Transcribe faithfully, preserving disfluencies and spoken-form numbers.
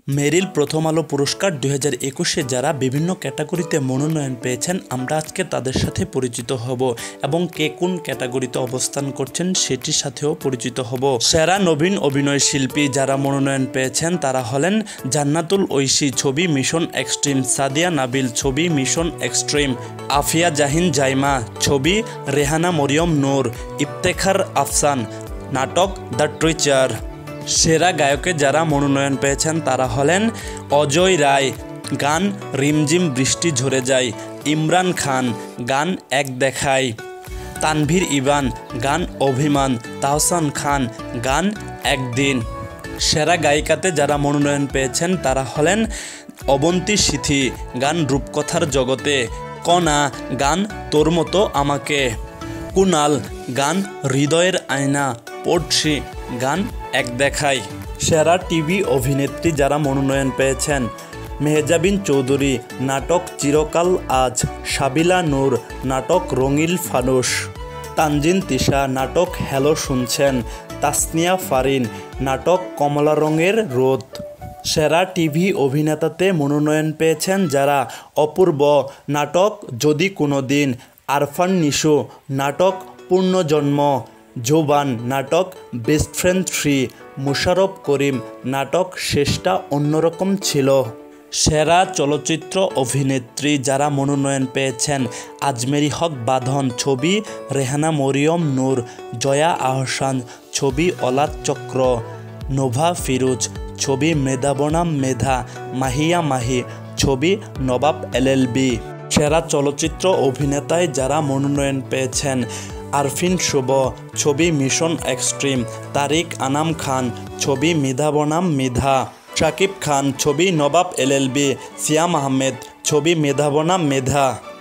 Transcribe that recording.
মেরিল প্রথম আলো পুরস্কার দুই হাজার একুশে যারা বিভিন্ন ক্যাটাগরিতে মনোনয়ন পেয়েছেন আমরা আজকে তাদের সাথে পরিচিত হব এবং কে কোন ক্যাটাগরিতে অবস্থান করছেন সেটির সাথেও পরিচিত হব। সেরা নবীন অভিনয় শিল্পী যারা মনোনয়ন পেয়েছেন তারা হলেন জান্নাতুল ঐশী ছবি মিশন এক্সট্রিম, সাদিয়া নাবিল ছবি মিশন এক্সট্রিম, আফিয়া জাহিন জাইমা ছবি রেহানা মরিয়ম নূর, ইফতেখার আফসান নাটক দ্য টিচার। সেরা গায়কে যারা মনোনয়ন পেয়েছেন তারা হলেন অজয় রায় গান রিমঝিম বৃষ্টি ঝরে যায়, ইমরান খান গান এক দেখায়, তানভীর ইবান গান অভিমান, তাহসান খান গান একদিন। সেরা গায়িকাতে যারা মনোনয়ন পেয়েছেন তারা হলেন অবন্তী সিথি গান রূপকথার জগতে, কণা গান তোর মতো আমাকে, কুনাল গান হৃদয়ের আয়না, পড়শি গান এক দেখায়। সেরা টিভি অভিনেত্রী যারা মনোনয়ন পেয়েছেন মেহজাবিন চৌধুরী নাটক চিরকাল আজ, সাবিলা নূর নাটক রঙিল ফানুস, তানজিন তিশা নাটক হ্যালো শুনছেন, তাসনিয়া ফারিন নাটক কমলা রঙের রোদ। সেরা টিভি অভিনেতাতে মনোনয়ন পেয়েছেন যারা অপূর্ব নাটক যদি কোনো দিন, আরফান নিশো নাটক পূর্ণজন্ম, জোবান নাটক best friend three, Musharraf Karim নাটক শেষটা অন্যরকম ছিল। সেরা চলচ্চিত্র অভিনেত্রী যারা মনোনয়ন পেয়েছেন আজমেরি হক বাঁধন ছবি রেহানা মরিয়ম নূর, জয়া আহসান ছবি অলাদ চক্র, নোভা ফিরোজ ছবি মেধা বনাম মেধা, মাহিয়া মাহি ছবি নবাব এলএলবি। সেরা চলচ্চিত্র অভিনেতায় যারা মনোনয়ন পেয়েছেন আরফিন শুভ ছবি মিশন এক্সট্রিম, তারিক আনাম খান ছবি মেধা বনাম মেধা, শাকিব খান ছবি নবাব এলএলবি, সিয়াম আহমেদ ছবি মেধা বনাম মেধা।